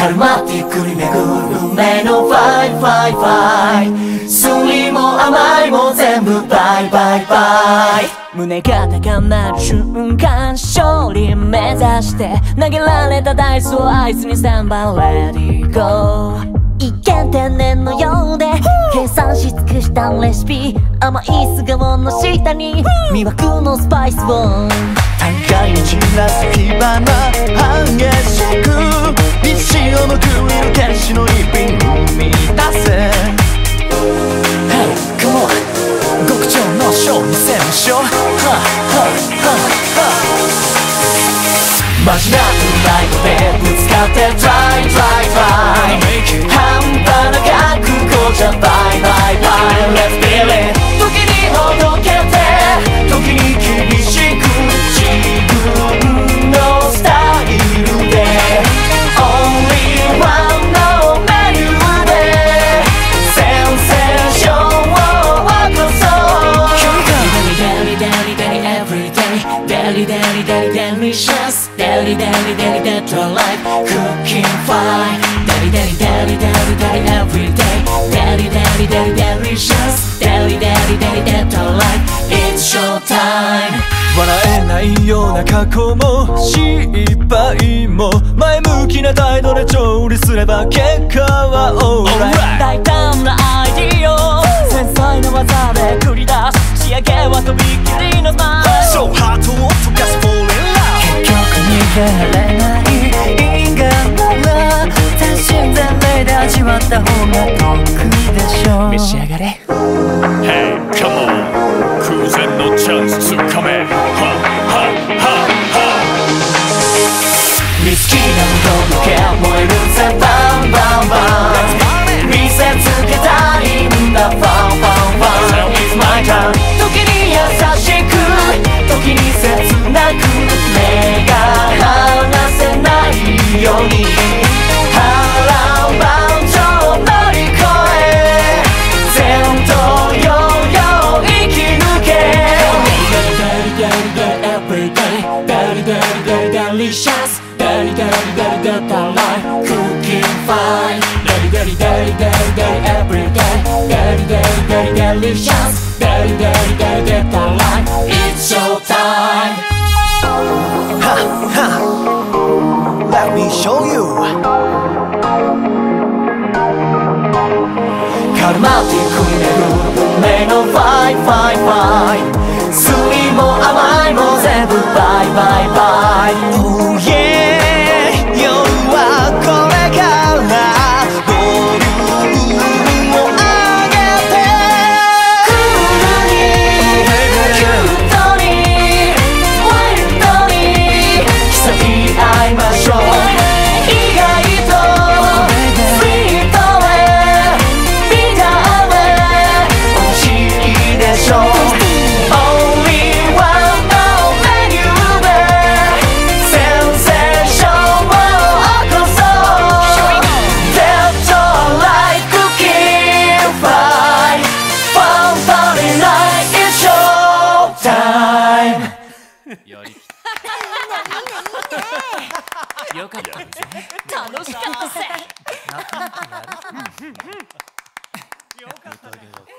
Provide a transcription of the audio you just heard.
カルマティックに巡る運命のファイファイファイ、酸いも甘いも全部バイバイバイ。 胸が高鳴る瞬間、勝利目指して投げられたダイスを合図にスタンバイレディーゴー。一見天然のようで計算し尽くしたレシピ、甘い素顔の下に魅惑のスパイスを高いに散らす火花激しく道をむくりる天使の一品生み出せ。 Hey, come on 極上のショー見せましょう。マジなライブでぶつかって Try try try 半端な覚悟じゃバイバイバイ Let's feel it 時にほどけて時に厳しく自分のスタイルで Only one のメニューでセンセーションを起こそう。 Daily daily daily everyday daily daily daily delicious daily daily daily that's our life cooking fine daily daily daily daily daily everyday daily daily daily delicious daily daily daily that's our life it's show time。 笑えないような過去も失敗も前向きな態度で調理すれば結果は alright。 大胆なアイディアを繊細な技で繰り出す仕上げはとびきりのスマイル So hard to 溶かす fall in love 結局逃げられない因果なら全身全霊で味わった方が得でしょう。召し上がれ Hey, come on 空前のチャンスつかめミスキーな無動け燃えるぜバンバンバン見せつけたいんだファンファンファン It's my turn 時に優しく時に切なく目が離せないように波乱万丈乗り越え前途洋々生き抜け Everyday daily daily daily delicious daily daily daily daily life cooking fine daily daily daily daily daily everyday daily daily daily delicious daily daily daily daily life it's show time。 Ha ha let me show you カルマティックに巡る運命のファイファイファイ、酸いも甘いも全部バイバイバイ Oh yeah 夜はこれからボリュームを上げてクールにキュートにワイルドに競い合いましょう。意外とスイートへビターへ美味しいでしょう。 よかったですね。楽しかったぜ。よかったね。